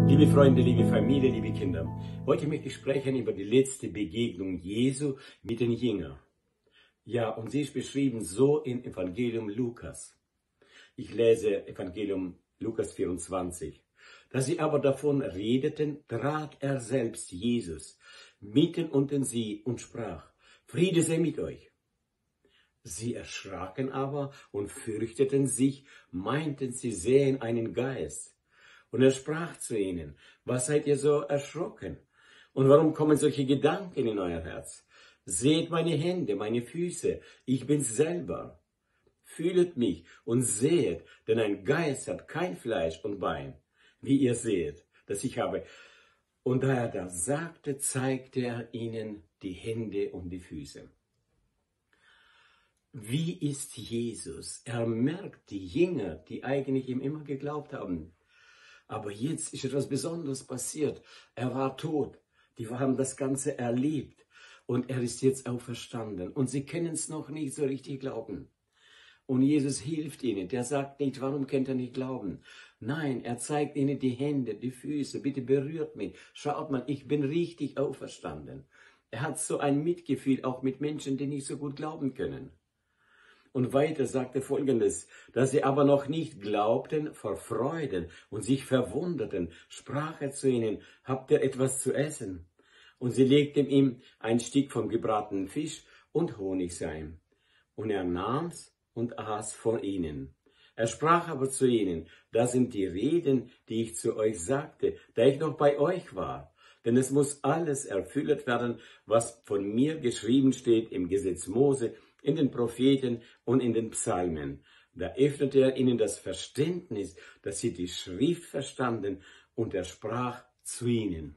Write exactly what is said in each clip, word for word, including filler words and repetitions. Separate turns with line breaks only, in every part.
Liebe Freunde, liebe Familie, liebe Kinder, heute möchte ich sprechen über die letzte Begegnung Jesu mit den Jüngern. Ja, und sie ist beschrieben so im Evangelium Lukas. Ich lese Evangelium Lukas vierundzwanzig. Da sie aber davon redeten, trat er selbst, Jesus, mitten unter sie und sprach: Friede sei mit euch. Sie erschraken aber und fürchteten sich, meinten, sie sähen einen Geist. Und er sprach zu ihnen: Was seid ihr so erschrocken? Und warum kommen solche Gedanken in euer Herz? Seht meine Hände, meine Füße, ich bin's selber. Fühlet mich und sehet, denn ein Geist hat kein Fleisch und Bein, wie ihr seht, das ich habe. Und da er das sagte, zeigte er ihnen die Hände und die Füße. Wie ist Jesus? Er merkt die Jünger, die eigentlich ihm immer geglaubt haben. Aber jetzt ist etwas Besonderes passiert. Er war tot. Die haben das Ganze erlebt. Und er ist jetzt auferstanden. Und sie können es noch nicht so richtig glauben. Und Jesus hilft ihnen. Der sagt nicht, warum könnt ihr nicht glauben? Nein, er zeigt ihnen die Hände, die Füße. Bitte berührt mich. Schaut mal, ich bin richtig auferstanden. Er hat so ein Mitgefühl auch mit Menschen, die nicht so gut glauben können. Und weiter sagt er Folgendes: dass sie aber noch nicht glaubten vor Freuden und sich verwunderten, sprach er zu ihnen: Habt ihr etwas zu essen? Und sie legten ihm ein Stück vom gebratenen Fisch und Honigseim. Und er nahm's und aß von ihnen. Er sprach aber zu ihnen: Das sind die Reden, die ich zu euch sagte, da ich noch bei euch war. Denn es muss alles erfüllt werden, was von mir geschrieben steht im Gesetz Mose, in den Propheten und in den Psalmen. Da öffnete er ihnen das Verständnis, dass sie die Schrift verstanden, und er sprach zu ihnen.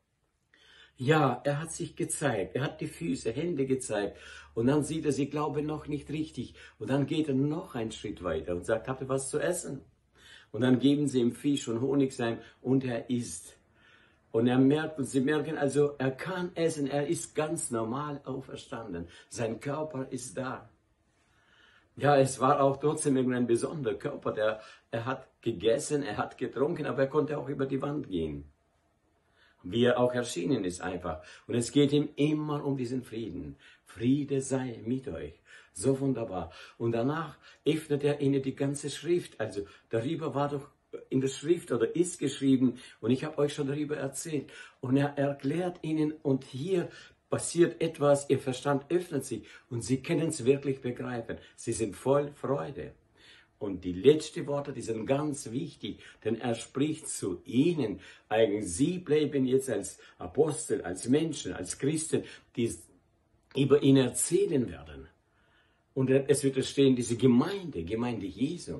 Ja, er hat sich gezeigt, er hat die Füße, Hände gezeigt, und dann sieht er, sie glauben noch nicht richtig, und dann geht er noch einen Schritt weiter und sagt: Habt ihr was zu essen? Und dann geben sie ihm Fisch und Honigseim, und er isst. Und er merkt, und sie merken also, er kann essen, er ist ganz normal auferstanden. Sein Körper ist da. Ja, es war auch trotzdem irgendein besonderer Körper, der, er hat gegessen, er hat getrunken, aber er konnte auch über die Wand gehen. Wie er auch erschienen ist einfach. Und es geht ihm immer um diesen Frieden. Friede sei mit euch. So wunderbar. Und danach öffnet er ihnen die ganze Schrift. Also darüber war doch in der Schrift oder ist geschrieben, und ich habe euch schon darüber erzählt. Und er erklärt ihnen, und hier passiert etwas, ihr Verstand öffnet sich und sie können es wirklich begreifen. Sie sind voll Freude. Und die letzten Worte, die sind ganz wichtig, denn er spricht zu ihnen. Eigentlich, sie bleiben jetzt als Apostel, als Menschen, als Christen, die über ihn erzählen werden. Und es wird stehen, diese Gemeinde, Gemeinde Jesu.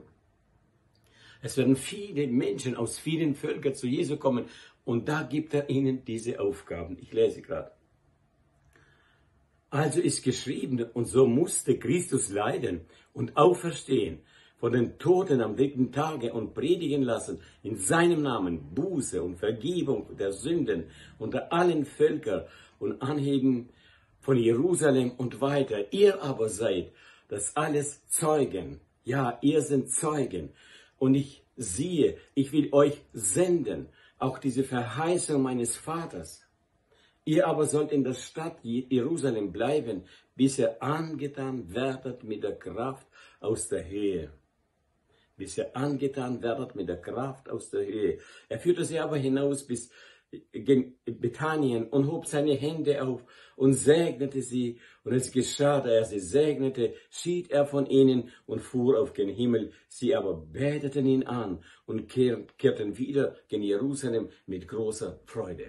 Es werden viele Menschen aus vielen Völkern zu Jesu kommen, und da gibt er ihnen diese Aufgaben. Ich lese gerade. Also ist geschrieben, und so musste Christus leiden und auferstehen von den Toten am dritten Tage und predigen lassen in seinem Namen Buße und Vergebung der Sünden unter allen Völkern und anheben von Jerusalem und weiter. Ihr aber seid das alles Zeugen. Ja, ihr seid Zeugen. Und ich siehe, ich will euch senden, auch diese Verheißung meines Vaters. Ihr aber sollt in der Stadt Jerusalem bleiben, bis ihr angetan werdet mit der Kraft aus der Höhe. Bis ihr angetan werdet mit der Kraft aus der Höhe. Er führte sie aber hinaus bis Bethanien und hob seine Hände auf und segnete sie. Und es geschah, da er sie segnete, schied er von ihnen und fuhr auf den Himmel. Sie aber beteten ihn an und kehrten wieder gen Jerusalem mit großer Freude.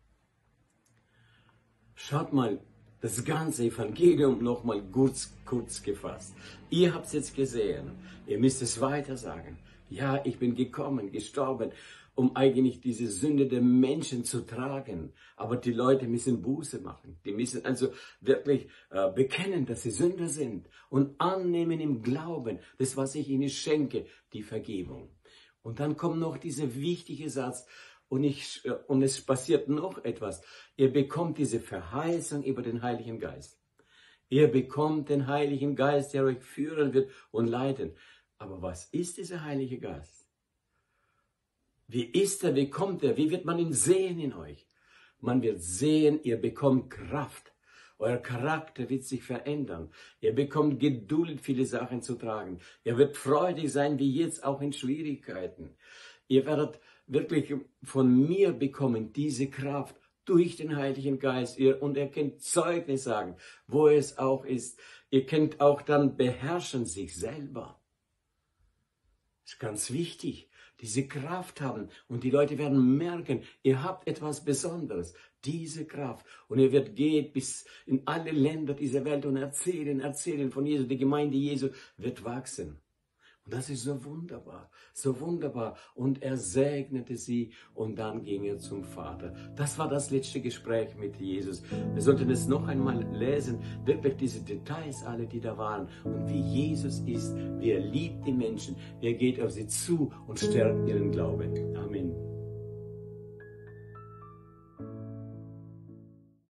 Schaut mal, das ganze Evangelium nochmal kurz, kurz gefasst. Ihr habt es jetzt gesehen. Ihr müsst es weiter sagen. Ja, ich bin gekommen, gestorben, um eigentlich diese Sünde der Menschen zu tragen. Aber die Leute müssen Buße machen. Die müssen also wirklich äh, bekennen, dass sie Sünder sind und annehmen im Glauben, das, was ich ihnen schenke, die Vergebung. Und dann kommt noch dieser wichtige Satz, und, ich, äh, und es passiert noch etwas. Ihr bekommt diese Verheißung über den Heiligen Geist. Ihr bekommt den Heiligen Geist, der euch führen wird und leiten. Aber was ist dieser Heilige Geist? Wie ist er? Wie kommt er? Wie wird man ihn sehen in euch? Man wird sehen, ihr bekommt Kraft. Euer Charakter wird sich verändern. Ihr bekommt Geduld, viele Sachen zu tragen. Ihr werdet freudig sein, wie jetzt auch in Schwierigkeiten. Ihr werdet wirklich von mir bekommen, diese Kraft durch den Heiligen Geist. Ihr, und ihr könnt Zeugnis sagen, wo es auch ist. Ihr könnt auch dann beherrschen sich selber. Das ist ganz wichtig. Diese Kraft haben und die Leute werden merken, ihr habt etwas Besonderes, diese Kraft. Und ihr werdet gehen bis in alle Länder dieser Welt und erzählen, erzählen von Jesus. Die Gemeinde Jesu wird wachsen. Und das ist so wunderbar, so wunderbar. Und er segnete sie und dann ging er zum Vater. Das war das letzte Gespräch mit Jesus. Wir sollten es noch einmal lesen, wirklich diese Details alle, die da waren. Und wie Jesus ist, wie er liebt die Menschen, wie er geht auf sie zu und stärkt ihren Glauben. Amen.